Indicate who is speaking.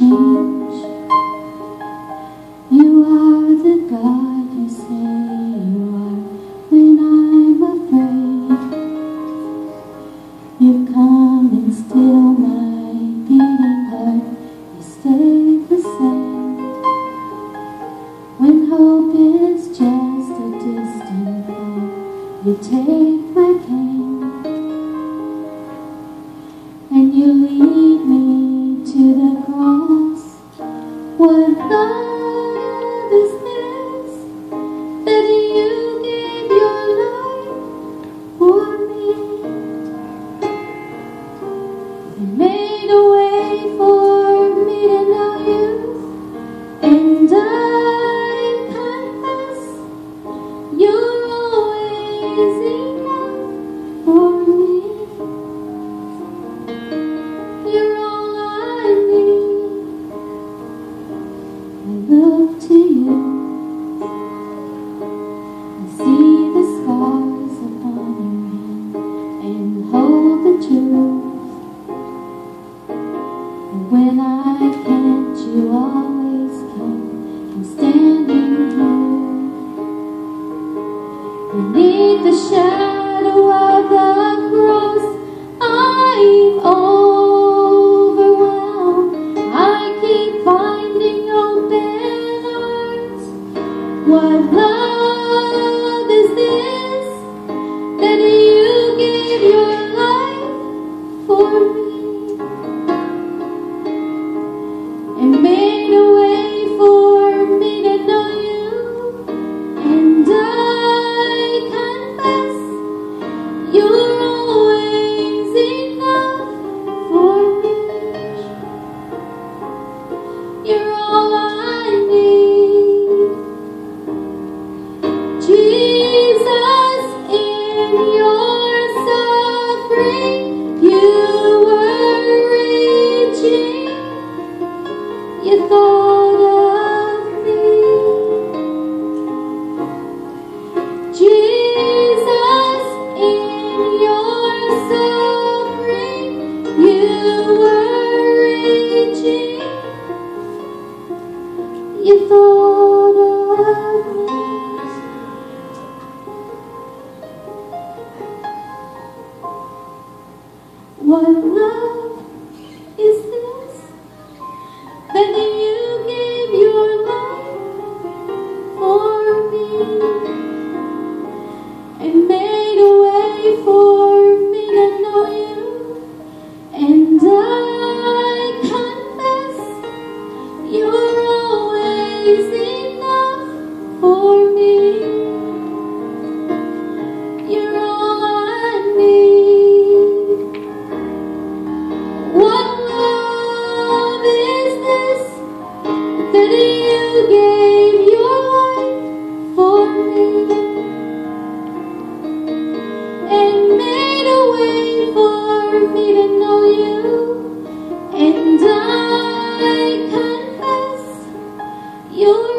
Speaker 1: change. You are the God you say you are when I'm afraid. You come and still my beating heart. You stay the same. When hope is just a distant thought, you take my pain and you lead me to the cross. What love is this, that you gave your life for me? You made a way for me to know you, and I confess you're always enough for me. You're all I need. I look to you. I see the scars upon your hand and hold the truth. And when I can't, you always can. I'm standing here beneath the shadow of the cross. I'm overwhelmed. I keep finding open arms. What love is this, that you gave your life for me and made a way for me to know you? And I confess you're always enough for me. You're all I need. Jesus, in your suffering, you were reaching. You thought of me. Jesus, in your suffering, you were reaching. You thought of me. What love is this, that you gave your life for me and made a way for me to know you? And I confess you're always enough for me. You're all I need. What love is this, that you gave your life for me and made a way for me to know you? And I confess you're